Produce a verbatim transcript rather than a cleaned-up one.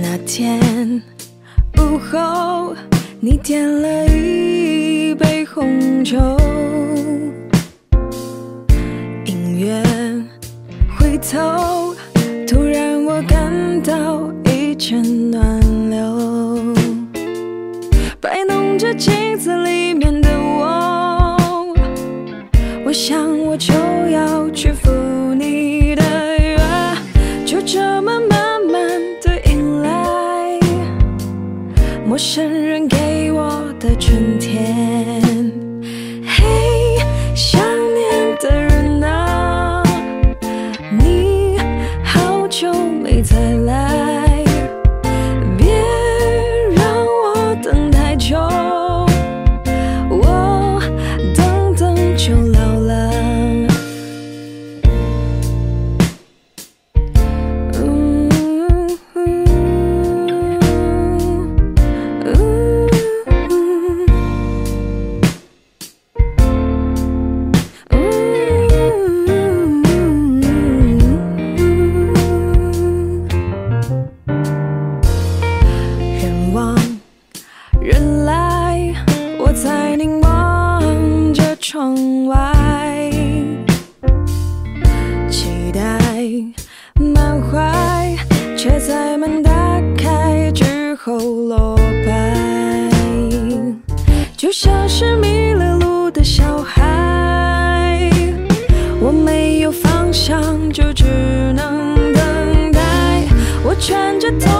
那天午后，你点了一杯红酒，音乐回头，突然我感到一阵暖流，摆弄着镜子里面的我，我想我就要去赴你的约，就这么慢慢的迎来陌生人给我的春天。嘿，想念的人啊，你好久没再来，别让我等太久，我等等就老了。人往人来，我在凝望着窗外，期待满怀，却在门打开之后落败，就像是迷了路的小孩，我没有方向，就只能等待。我穿着头